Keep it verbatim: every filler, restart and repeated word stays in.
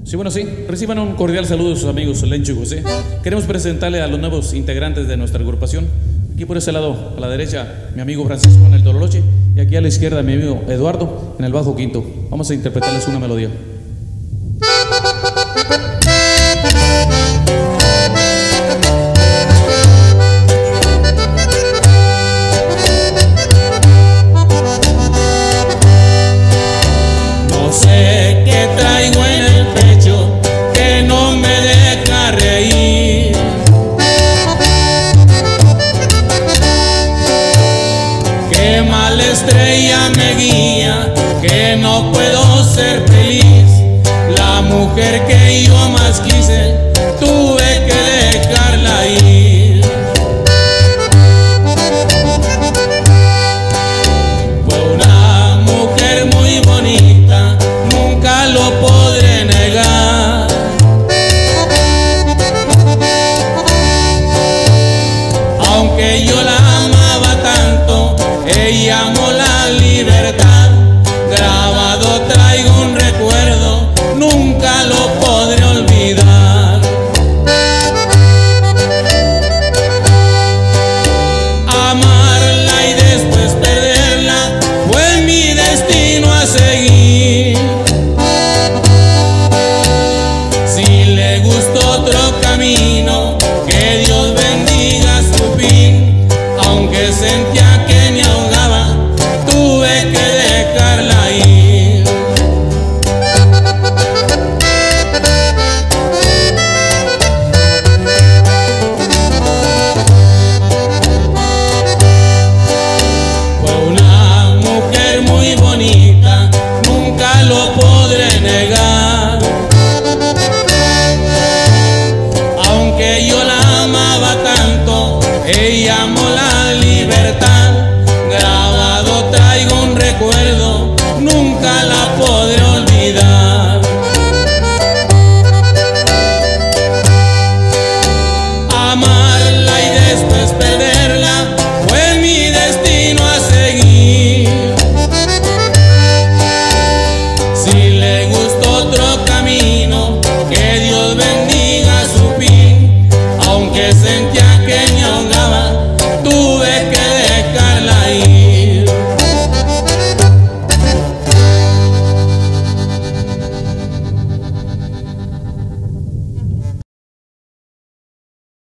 Sí, bueno, sí. Reciban un cordial saludo de sus amigos Lencho y José. Queremos presentarle a los nuevos integrantes de nuestra agrupación. Aquí por ese lado, a la derecha, mi amigo Francisco en el Tololoche, y aquí a la izquierda, mi amigo Eduardo en el bajo quinto. Vamos a interpretarles una melodía.